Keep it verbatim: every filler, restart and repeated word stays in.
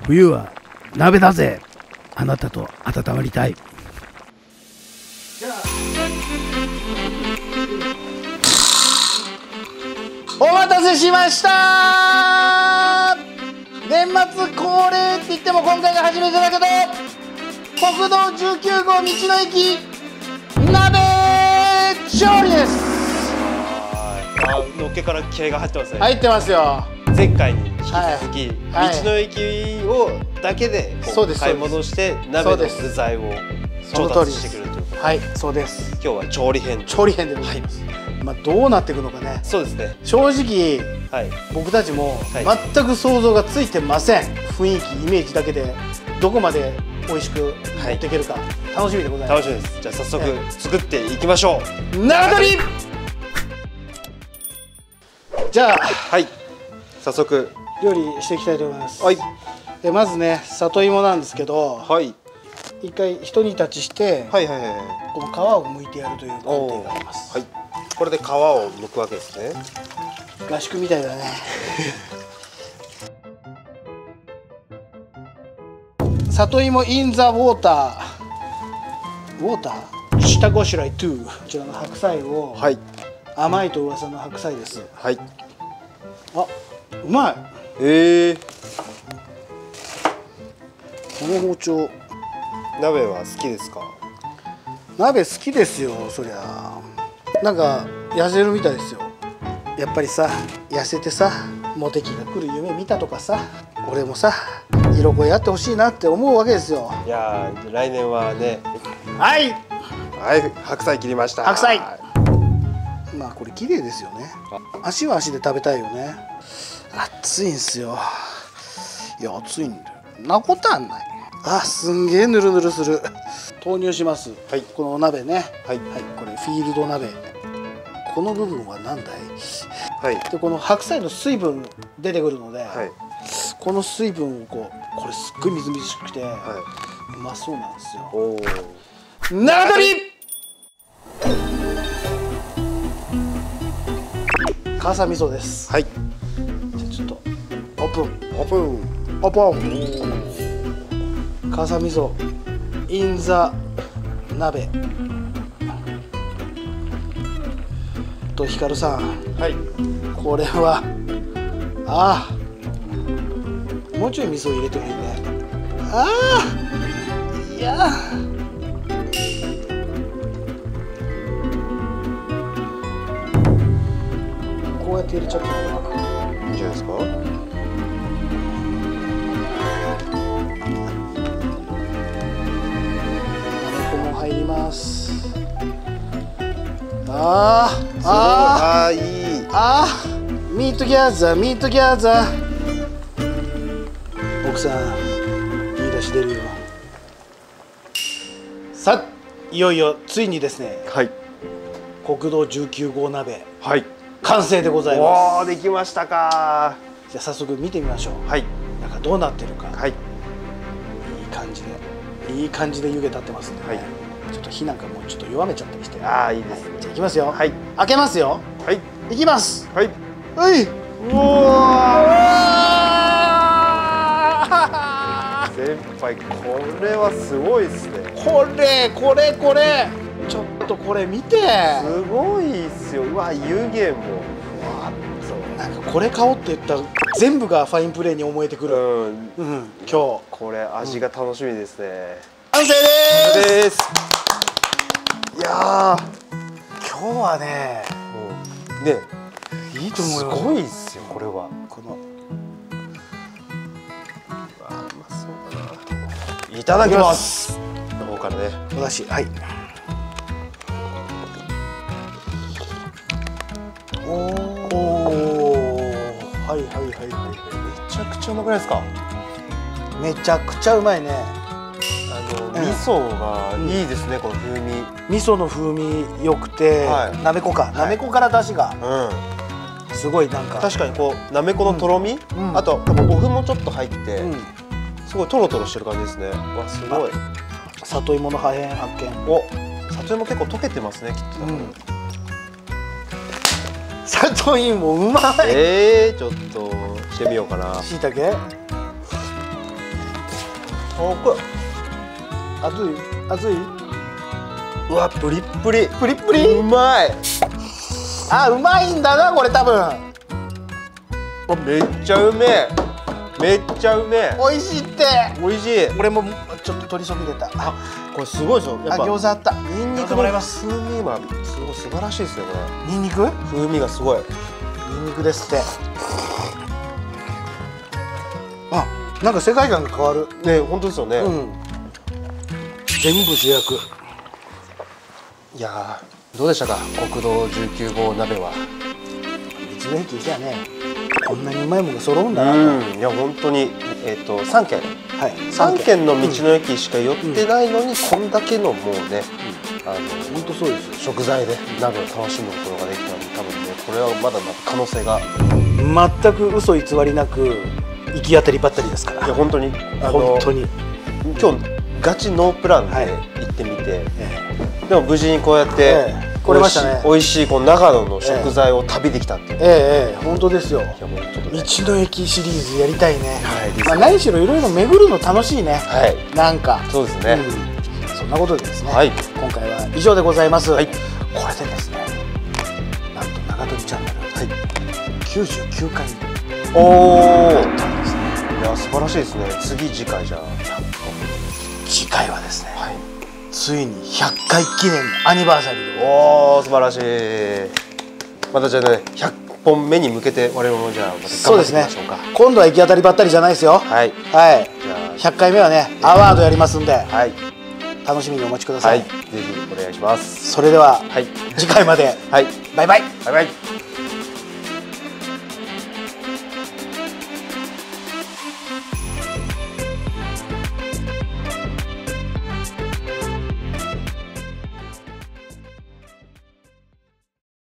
冬は鍋だぜ。あなたと温まりたい。じゃあお待たせしました。年末恒例って言っても今回が初めてだけど、国道じゅうきゅうごう道の駅鍋調理です。 あ、のっけから気合が入ってますね。 入ってますよ。 前回に引き続き、 はい、 道の駅をだけで買い物して鍋の具材を調達してくるということで、 はい、そうです。 今日は調理編調理編でございます。はい、まあどうなっていくのかね。 そうですね。 正直、はい、僕たちも全く想像がついてません。雰囲気、イメージだけでどこまで美味しく持っていけるか、はい、楽しみでございます。 楽しみです。じゃあ早速作っていきましょう。 長取り。じゃあ、 はい、早速料理していきたいと思います。 はい。 でまずね、里芋なんですけど、はい、一回ひと煮立ちして、はいはいはい、この皮を剥いてやるという工程があります。はい。 これで皮を剥くわけですね。 合宿みたいだね。里芋インザウォーター。ウォーター？下ごしらえに。こちらの白菜を。はい。甘いと噂の白菜です。はい。あ、うまい。ええー。この包丁。 鍋は好きですか？ 鍋好きですよ、そりゃ。なんか痩せるみたいですよ。やっぱりさ、痩せてさ、モテ期が来る夢見たとかさ、俺もさ、色恋やってほしいなって思うわけですよ。 いやー、来年はね。 はい。 はい、白菜切りました。 白菜。まあこれ綺麗ですよね。足は足で食べたいよね。熱いんすよ。いや熱いんだよ。なことはない。あ、すんげえぬるぬるする。投入します。はい。このお鍋ね。はい。はい。これフィールド鍋。この部分は何だい？はい。でこの白菜の水分出てくるので、はい、この水分をこうこれすっごいみずみずしくて、はい、うまそうなんですよ。おお。長取り。かさ味噌です。はい。じゃあちょっとオープンオープンオープン。かさ味噌インザ鍋とひかるさん。はい。これはああもうちょい味噌入れてもいいね。ああいやこうやって入れちゃってもいいのかな。いいんじゃないですか。入ります。あーあーあーいい。あーミートギャザーミートギャザー。奥さんいい出し出るよ。さあいよいよついにですね、はい、国道じゅうきゅうごう鍋、はい、完成でございます。 おー、できましたか。 じゃあ早速見てみましょう。はい。中どうなってるか。はい。いい感じでいい感じで湯気立ってますね。はい。ちょっと火なんかもうちょっと弱めちゃったりして。ああいいですね。じゃあいきますよ。はい。開けますよ。はい。いきます。はい。はい。うわ。 先輩これはすごいですね。 これこれこれ。ちょっとこれ見て。 すごいっすよ。うわ湯気も。うわそうなんかこれ買おうって言ったら全部がファインプレーに思えてくる。うん。うん。今日これ味が楽しみですね。 完成です。いやー今日はね、 うん、ねいいと思うよ。 すごいっすよこれは。このあうまそうだな。いただきます。の方からね。 おだしはい。おおはいはいはいはい。 めちゃくちゃうまくないですか。 めちゃくちゃうまいね。 味噌がいいですね、この風味。 味噌の風味良くて、なめこか、なめこから出汁がすごいなんか確かにこうなめこのとろみ、あと多分お麩もちょっと入ってすごいトロトロしてる感じですね。わすごい。 里芋の破片発見。 お里芋結構溶けてますねきっと。 里芋うまい。 ええちょっとしてみようかな。 しいたけ。 おこれ熱い熱いうわプリップリプリップリうまい。 あ、うまいんだなこれ多分。 めっちゃうめえめっちゃうめえ。 美味しいって。 美味しい。 俺もちょっと取りそびれた。あ、 これすごいですよ。やっぱ餃子あった。 ニンニクの風味はすごい素晴らしいですね。これニンニク風味がすごい。 ニンニクですって。あ、なんか世界観が変わるね。本当ですよね。 うん、全部主役。 いやーどうでしたか、国道じゅうきゅう号鍋は。 道の駅じゃね、こんなにうまいものが揃うんだなと。 うん、いや本当にえっ、ー、とさんけん、 はい、 さんけんの道の駅しか寄ってないのに、うん、こんだけのもうね、うん、あの本当そうですよ。 食材で鍋を楽しむことができたので、多分ねこれはまだまだ可能性が全く嘘偽りなく行き当たりばったりですから。 いや本当にあの本当に今日ガチノープランで行ってみて、はい、ええ、でも無事にこうやって、ええ、 来れましたね。 美味しいこの長野の食材を旅できたっていう。 ええええ、本当ですよ。いやもうちょっと、ね、道の駅シリーズやりたいね。はい、まあ何しろいろいろ巡るの楽しいね。はい。なんかそうですね。 うん、そんなことでですね。はい。今回は以上でございます。はい。これでですね、なんと長鳥チャンネル、はい、きゅうじゅうきゅうかいめ。おお。 いや素晴らしいですね。次次回じゃあ次回はですね。はい。ついにひゃっかい記念アニバーサリーで。 おお素晴らしい。またじゃあねひゃっぽんめに向けて我々もじゃあまた頑張っていきましょうか。 そうですね、今度は行き当たりばったりじゃないですよ。はいはい。じゃあひゃっかいめはねアワードやりますんで、はい、楽しみにお待ちください。はい、ぜひお願いします。 それでは、はい、次回まで、はい、バイバイバイバイ。